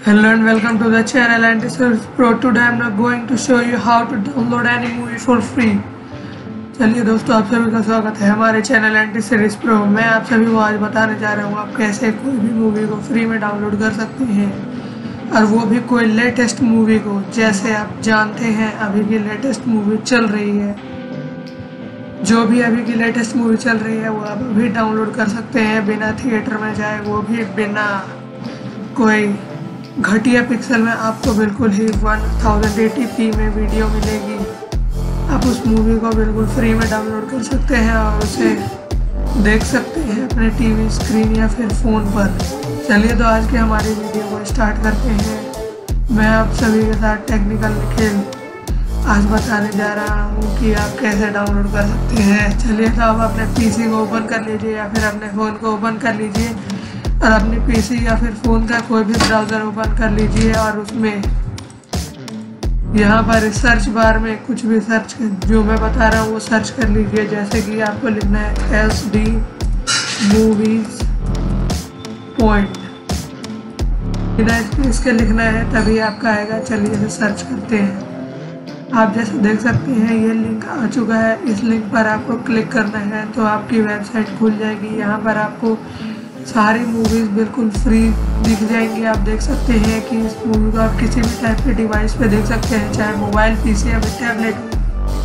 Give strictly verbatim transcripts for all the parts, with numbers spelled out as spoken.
Hello and welcome to the channel Anti-Series Pro. Today I am not going to show you how to download any movie for free. चलिए दोस्तों, आप सभी का स्वागत है हमारे चैनल एंटी सीरीज प्रो। मैं आप सभी को आज बताने जा रहा हूँ आप कैसे कोई भी मूवी को फ्री में डाउनलोड कर सकते हैं, और वो भी कोई लेटेस्ट मूवी को। जैसे आप जानते हैं अभी की लेटेस्ट मूवी चल रही है, जो भी अभी की लेटेस्ट मूवी चल रही है वो आप अभी डाउनलोड कर सकते हैं बिना थिएटर में जाए, वो भी बिना कोई घटिया पिक्सल में। आपको बिल्कुल ही वन एटी पी में वीडियो मिलेगी। आप उस मूवी को बिल्कुल फ्री में डाउनलोड कर सकते हैं और उसे देख सकते हैं अपने टीवी स्क्रीन या फिर फ़ोन पर। चलिए तो आज की हमारी वीडियो को स्टार्ट करते हैं। मैं आप सभी के साथ टेक्निकल खेल आज बताने जा रहा हूँ कि आप कैसे डाउनलोड कर सकते हैं। चलिए तो आप अपने पीसी को ओपन कर लीजिए या फिर अपने फ़ोन को ओपन कर लीजिए और अपनी पीसी या फिर फ़ोन का कोई भी ब्राउज़र ओपन कर लीजिए और उसमें यहाँ पर सर्च बार में कुछ भी सर्च कर, जो मैं बता रहा हूँ वो सर्च कर लीजिए। जैसे कि आपको लिखना है एस डी मूवीज पॉइंट, बिना स्पेस के लिखना है तभी आपका आएगा। चलिए इसे सर्च करते हैं। आप जैसे देख सकते हैं ये लिंक आ चुका है। इस लिंक पर आपको क्लिक करना है तो आपकी वेबसाइट खुल जाएगी। यहाँ पर आपको सारी मूवीज़ बिल्कुल फ्री दिख जाएंगी। आप देख सकते हैं कि इस मूवी को आप किसी भी टाइप के डिवाइस पे देख सकते हैं, चाहे मोबाइल, पीसी या फिर टैबलेट में।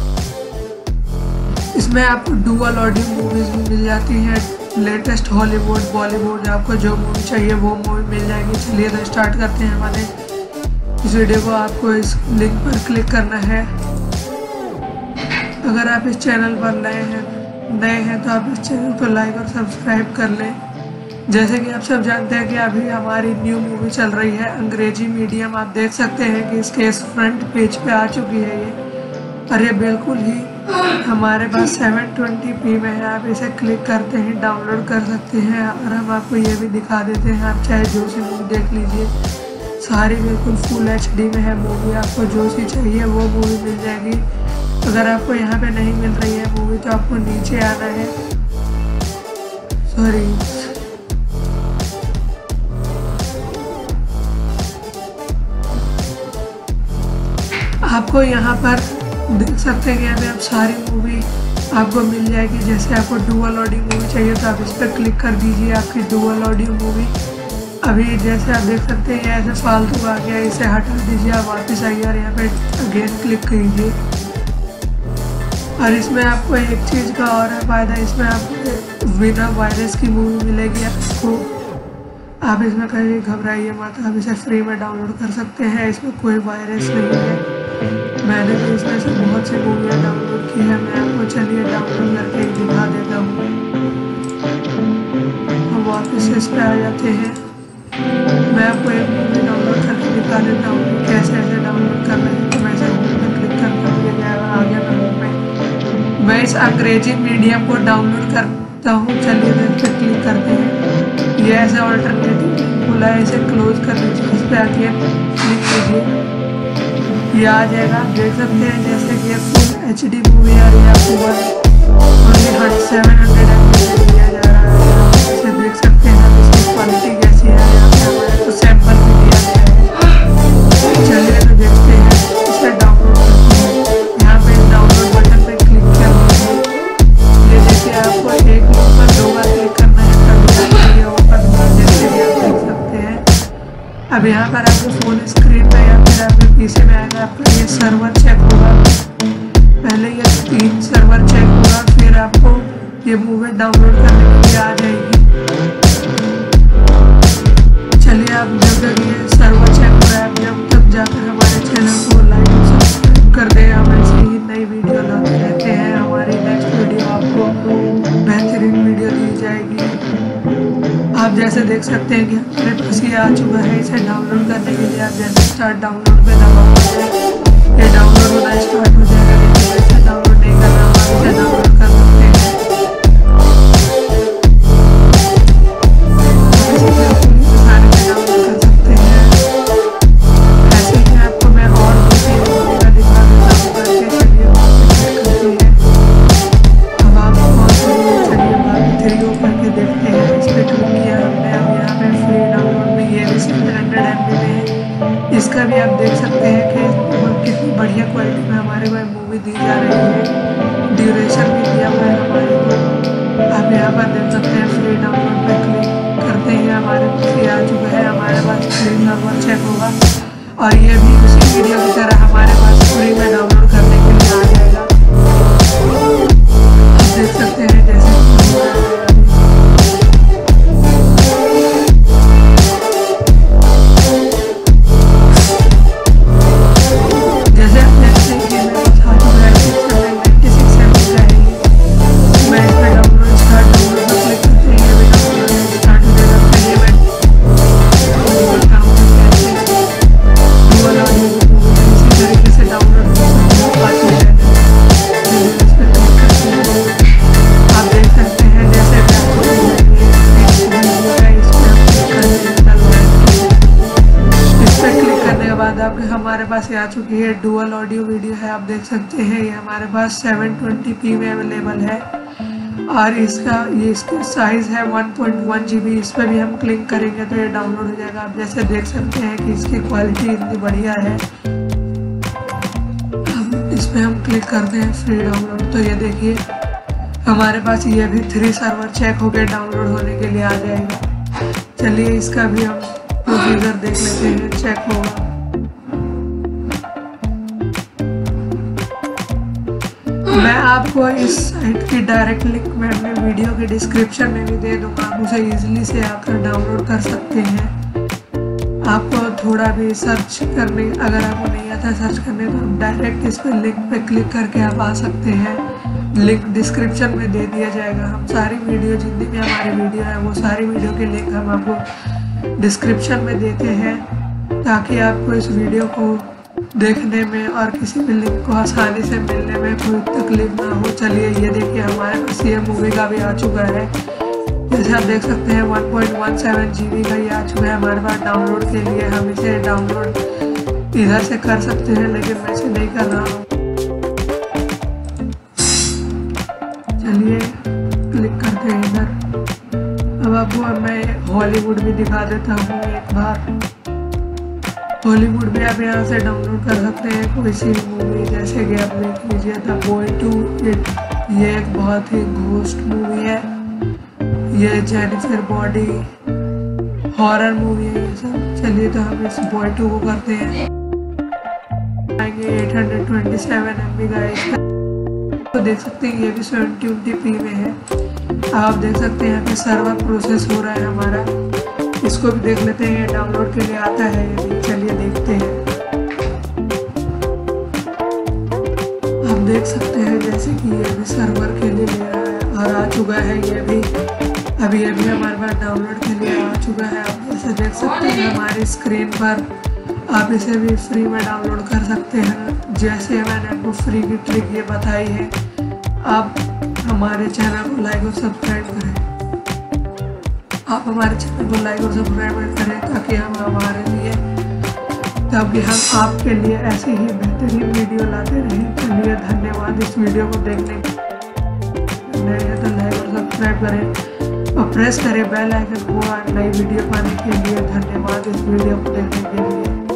इसमें आपको डुअल ऑडियो मूवीज़ भी मिल जाती हैं, लेटेस्ट हॉलीवुड, बॉलीवुड, आपको जो मूवी चाहिए वो मूवी मिल जाएगी। चलिए तो स्टार्ट करते हैं हमारे इस वीडियो को। आपको इस लिंक पर क्लिक करना है। अगर आप इस चैनल पर नए हैं नए हैं तो आप इस चैनल को लाइक और सब्सक्राइब कर लें। जैसे कि आप सब जानते हैं कि अभी हमारी न्यू मूवी चल रही है अंग्रेजी मीडियम। आप देख सकते हैं कि इसके इस फ्रंट पेज पे आ चुकी है ये, और ये बिल्कुल ही हमारे पास सेवन ट्वेंटी पी में है। आप इसे क्लिक करते हैं, डाउनलोड कर सकते हैं, और हम आपको ये भी दिखा देते हैं। आप चाहे जो सी मूवी देख लीजिए, सारी बिल्कुल फुल एच डी में है मूवी। आपको जो सी चाहिए वो मूवी मिल जाएगी। अगर आपको यहाँ पे नहीं मिल रही है मूवी तो आपको नीचे आना है। सॉरी आपको यहाँ पर देख सकते हैं कि यहाँ पे आप सारी मूवी आपको मिल जाएगी। जैसे आपको डुअल ऑडियो मूवी चाहिए तो आप इस पर क्लिक कर दीजिए, आपकी डुअल ऑडियो मूवी। अभी जैसे आप देख सकते हैं ऐसे फालतू आ गया, इसे हटा दीजिए, आप वापस आइए और यहाँ पे अगेन क्लिक कीजिए। और इसमें आपको एक चीज़ का और है फ़ायदा, इसमें आपको बिना वायरस की मूवी मिलेगी आपको। आप इसमें कहीं घबराइए मत, आप इसे फ्री में डाउनलोड कर सकते हैं। इसमें कोई वायरस नहीं है। मैंने भी इसमें से बहुत सी मूवियाँ डाउनलोड की है। मैं आपको चलिए डाउनलोड करके दिखा देता हूँ। हम वापस इस पर आ जाते हैं। मैं आपको एक मूवी डाउनलोड करके दिखा देता हूँ कैसे ऐसे डाउनलोड कर रहे हैं। तो मैं इसे मूवी पर क्लिक करके मुझे जाएगा आ गया मैं में मैं इस अंग्रेजी मीडियम को डाउनलोड करता हूँ। चलिए मैं इस पर क्लिक करते हैं। ये ऐसे ऑल्टरनेटिव खुला है, इसे क्लोज कर लीजिए। इस पर आके क्लिक कीजिए, ये आ जाएगा। देख सकते हैं जैसे कि फुल एच डी मूवी आ रही है। आपको सेवन हंड्रेड एम बी दिया जा रहा है। इसे देख सकते हैं इसकी क्वालिटी कैसी है। यहाँ पे हमारे को सैंपल भी दिया गया है। चलिए तो देखते हैं, इसे डाउनलोड करते हैं। यहाँ पे डाउनलोड बटन पे क्लिक कर लीजिए। ये देखिए आपको एक लिंक पर दो बार क्लिक करना है तभी ओपन होगा। जैसे कि आप देख सकते हैं अब यहाँ पर आपको फोन स्क्रीन पे या फिर आपके पीसी में आएगा। आपका ये सर्वर चेक होगा, पहले ये तीन सर्वर चेक होगा, फिर आपको ये मूवी डाउनलोड करने के लिए आ जाएगी। चलिए आप जब तक ये सर्वर चेक हो रहा है, जब तक जाकर हमारे चैनल को लाइक और सब्सक्राइब कर दें। हम ऐसे ही नई वीडियो लाते रहते हैं। हमारी नेक्स्ट वीडियो आपको बेहतरीन वीडियो दी जाएगी। आप जैसे देख सकते हैं कि हमारे पास ये आ चुका है। इसे डाउनलोड करने के लिए आप जैसे स्टार्ट डाउनलोड पे दबाओगे, ये डाउनलोड होना स्टार्ट हो जाएगा। लेकिन वैसे डाउनलोड नहीं करना, आप इसे डाउनलोड कर सकते हैं। सारे से डाउनलोड कर सकते हैं। ऐसे ही आपको मैं और दूसरी मूवी का दिखा देता हूँ करके। चलिए करते हैं। अब आप और चलिए बाकी थ्री ओपन के देखते हैं। इस पर क्लिक किया हमने। अब यहाँ पे फ्री डाउनलोड में ये भी सेवन हंड्रेड एम बी में है। का भी आप देख सकते हैं कि कितनी बढ़िया क्वालिटी में हमारे पास मूवी दी जा रही है। ड्यूरेशन भी दिया हुआ है हमारे को। आप यहाँ पर देख सकते हैं फ्री डाउनलोड पे क्लिक करते ही हमारे पास ये आ चुका है। हमारे पास फ्री सर्वर चेक होगा और ये भी उसी वीडियो की तरह हमारे पास फ्री में डाउनलोड करने के लिए आ जाएगा। आप देख सकते हैं जैसे हमारे पास ये आ चुकी है डुअल ऑडियो वीडियो है। आप देख सकते हैं ये हमारे पास सेवन ट्वेंटी पी में अवेलेबल है और इसका ये इसका साइज़ है one point one G B. इस पर भी हम क्लिक करेंगे तो ये डाउनलोड हो जाएगा। आप जैसे देख सकते हैं कि इसकी क्वालिटी इतनी बढ़िया है। अब इस पर हम क्लिक करते हैं फ्री डाउनलोड तो ये देखिए हमारे पास ये भी थ्री सर्वर चेक होकर डाउनलोड होने के लिए आ जाएगा। चलिए इसका भी हम प्रोसीजर देख लेते हैं। चेक होगा मैं आपको इस साइट की डायरेक्ट लिंक मैं अपने वीडियो के डिस्क्रिप्शन में भी दे दूंगा। आप उसे इजीली से आकर डाउनलोड कर सकते हैं। आपको थोड़ा भी सर्च करने अगर आपको नहीं आता सर्च करने तो आप डायरेक्ट इस पर लिंक पे क्लिक करके आप आ सकते हैं। लिंक डिस्क्रिप्शन में दे दिया जाएगा। हम सारी वीडियो जितनी भी हमारी वीडियो है वो सारी वीडियो के लिंक हम आपको डिस्क्रिप्शन में देते हैं ताकि आपको इस वीडियो को देखने में और किसी भी लिंक को आसानी से मिलने में कोई तकलीफ ना हो। चलिए ये देखिए हमारे पास ये मूवी का भी आ चुका है। जैसे आप देख सकते हैं one point one seven G B का ये आ चुका है हमारे पास डाउनलोड के लिए। हम इसे डाउनलोड इधर से कर सकते हैं लेकिन मैं इसे नहीं कर रहा हूँ। चलिए क्लिक करते हैं इधर। अब आपको मैं हॉलीवुड भी दिखा देता हूँ एक बार। हॉलीवुड भी आप यहाँ से डाउनलोड कर सकते हैं कोई सी मूवी। जैसे कि आप देख लीजिए द बॉय टू इट, ये एक बहुत ही घोस्ट मूवी है। ये जेनिफर बॉडी हॉरर मूवी है ये सब। चलिए तो हम इस बॉय टू को करते हैं। आएंगे eight hundred twenty seven M B का इसका तो देख सकते हैं ये भी सेवन ट्वेंटी पी में है। आप देख सकते हैं यहाँ पे सर्वर प्रोसेस हो रहा है हमारा। इसको भी देख लेते हैं डाउनलोड के लिए आता है ये भी। चलिए देखते हैं। आप देख सकते हैं जैसे कि ये भी सर्वर के लिए ले रहा है और आ चुका है ये भी। अभी ये भी हमारे पास डाउनलोड के लिए आ चुका है। आप जैसे देख सकते हैं हमारी स्क्रीन पर आप इसे भी फ्री में डाउनलोड कर सकते हैं। जैसे मैंने आपको फ्री की ट्रिक ये बताई है। आप हमारे चैनल को लाइक और सब्सक्राइब करें। आप हमारे चैनल को लाइक और सब्सक्राइब करें ताकि हम हमारे लिए ताकि हम आपके लिए ऐसी ही बेहतरीन वीडियो लाते रहें। चलिए धन्यवाद इस वीडियो को देखने के लिए। तो लाइक और सब्सक्राइब करें और प्रेस करें बेल आइकन को नई वीडियो पाने के लिए। धन्यवाद इस वीडियो को देखने के लिए।